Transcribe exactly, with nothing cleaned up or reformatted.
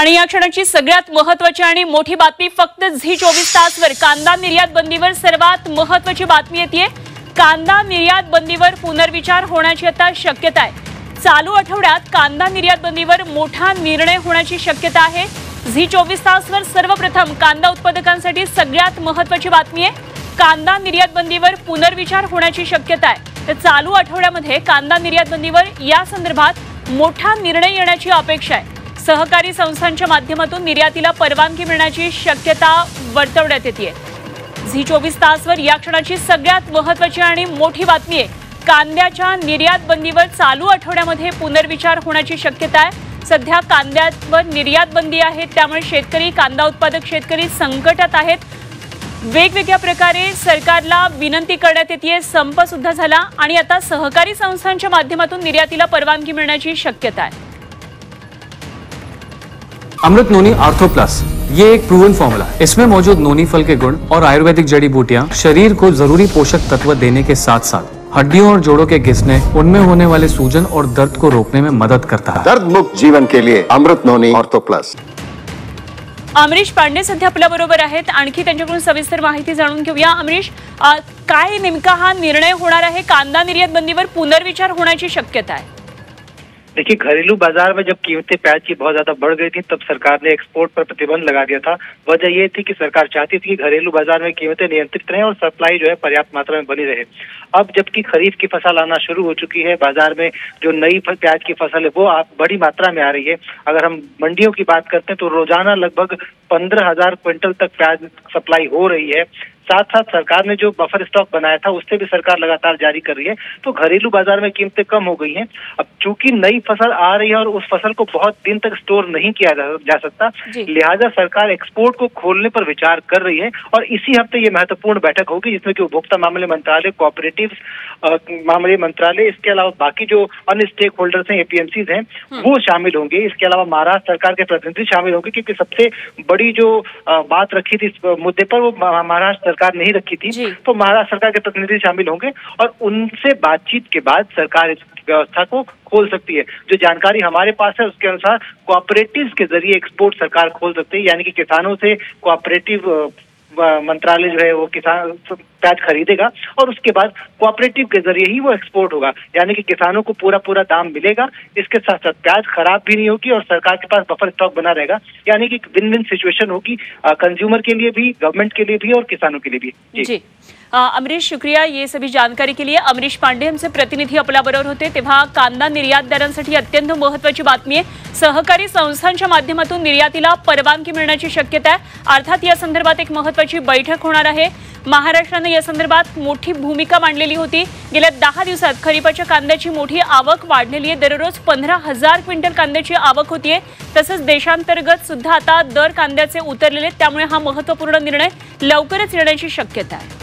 आणि या क्षणाची सगळ्यात महत्त्वाची आणि मोठी बातमी फक्त झी चोवीस तासवर कांदा निर्यात बंदीवर सर्वात महत्त्वाची बातमी येते। कांदा निर्यात बंदीवर पुनर्विचार होण्याची आता शक्यता आहे। चालू आठवड्यात कांदा निर्यात बंदीवर मोठा निर्णय होण्याची शक्यता आहे। झी चोवीस तासवर सर्वप्रथम कांदा उत्पादकांसाठी सगळ्यात महत्त्वाची बातमी आहे। कांदा निर्यात बंदीवर पुनर्विचार होण्याची शक्यता आहे। तर चालू आठवड्यामध्ये कांदा निर्यात बंदीवर या संदर्भात मोठा निर्णय येण्याची अपेक्षा आहे। सहकारी संस्थांच्या माध्यमातून निर्यातीला परवानगी मिळण्याची शक्यता वर्तवण्यात येते। झी चोवीस तासवर या क्षणाची सगळ्यात महत्त्वाची आणि मोठी बातमी आहे। कांद्याच्या निर्यात बंदीवर चालू आठवड्यामध्ये पुनर्विचार होण्याची शक्यता आहे। सध्या कांद्यावर निर्यात बंदी आहे, त्यामुळे शेतकरी कांदा उत्पादक शेतकरी संकटात आहेत। वेगवेगळ्या प्रकारे सरकारला विनंती करण्यात येते, संप सुद्धा झाला आणि आता सहकारी संस्थांच्या माध्यमातून निर्यातीला परवानगी मिळण्याची शक्यता आहे। अमृत नोनी आर्थो प्लस ये एक प्रूवन फॉर्मूला है। इसमें मौजूद नोनी फल के गुण और आयुर्वेदिक जड़ी बूटियां शरीर को जरूरी पोषक तत्व देने के साथ साथ हड्डियों और जोड़ों के घिसने, उनमें होने वाले सूजन और दर्द को रोकने में मदद करता है। दर्द मुक्त जीवन के लिए अमृत नोनी आर्थो प्लस। अमरीश पांडे सध्या आपल्या बरोबर आहेत, आणखी त्यांच्याकडून सविस्तर माहिती जाणून घेऊया। अमरीश, काय नेमका हा निर्णय होणार आहे? कांदा निर्यात बंदीवर पुनर्विचार होण्याची शक्यता आहे। देखिए, घरेलू बाजार में जब कीमतें प्याज की बहुत ज्यादा बढ़ गई थी, तब सरकार ने एक्सपोर्ट पर प्रतिबंध लगा दिया था। वजह ये थी कि सरकार चाहती थी कि घरेलू बाजार में कीमतें नियंत्रित रहें और सप्लाई जो है पर्याप्त मात्रा में बनी रहे। अब जबकि खरीफ की फसल आना शुरू हो चुकी है, बाजार में जो नई प्याज की फसल है वो बड़ी मात्रा में आ रही है। अगर हम मंडियों की बात करते हैं तो रोजाना लगभग पंद्रह हजार क्विंटल तक प्याज सप्लाई हो रही है। साथ साथ सरकार ने जो बफर स्टॉक बनाया था उससे भी सरकार लगातार जारी कर रही है, तो घरेलू बाजार में कीमतें कम हो गई हैं। अब चूंकि नई फसल आ रही है और उस फसल को बहुत दिन तक स्टोर नहीं किया जा, जा सकता, लिहाजा सरकार एक्सपोर्ट को खोलने पर विचार कर रही है। और इसी हफ्ते ये महत्वपूर्ण बैठक होगी जिसमें कि उपभोक्ता मामले मंत्रालय, कोऑपरेटिव मामले मंत्रालय, इसके अलावा बाकी जो अन्य स्टेक होल्डर्स हैं, एपीएमसीज हैं, वो शामिल होंगे। इसके अलावा महाराष्ट्र सरकार के प्रतिनिधि शामिल होंगे, क्योंकि सबसे बड़ी जो बात रखी थी इस मुद्दे पर वो महाराष्ट्र सरकार नहीं रखी थी, तो महाराष्ट्र सरकार के प्रतिनिधि शामिल होंगे और उनसे बातचीत के बाद सरकार इस व्यवस्था को खोल सकती है। जो जानकारी हमारे पास है उसके अनुसार कोऑपरेटिव्स के जरिए एक्सपोर्ट सरकार खोल सकती है, यानी कि किसानों से कोऑपरेटिव मंत्रालय जो है वो किसान प्याज खरीदेगा और उसके बाद कोऑपरेटिव के जरिए ही वो एक्सपोर्ट होगा, यानी कि किसानों को पूरा पूरा दाम मिलेगा। इसके साथ साथ प्याज खराब भी नहीं होगी और सरकार के पास बफर स्टॉक बना रहेगा, यानी कि विन विन सिचुएशन होगी कंज्यूमर के लिए भी, गवर्नमेंट के लिए भी और किसानों के लिए भी। जी, जी। अमरीश, शुक्रिया ये सभी जानकारी के लिए। अमरीश पांडे आमचे प्रतिनिधी आपल्या बरोबर होते। तेव्हा कांदा निर्यातदारांसाठी अत्यंत महत्त्वाची बातमी आहे। सहकारी संस्थांच्या माध्यमातून निर्यातीला परवानगी मिळण्याची शक्यता आहे। अर्थात या संदर्भात एक महत्त्वाची बैठक होणार आहे। महाराष्ट्राने या संदर्भात मोठी भूमिका मांडलेली होती। गेल्या दहा दिवसात खरीपाच्या कांद्याची मोठी आवक वाढलेली आहे। दररोज पंधरा हजार क्विंटल कांद्याची आवक होतीये। तसंच देशांतर्गत सुद्धा आता दर कांद्याचे उतरलेले, त्यामुळे हा महत्त्वपूर्ण निर्णय लवकरच येण्याची शक्यता आहे।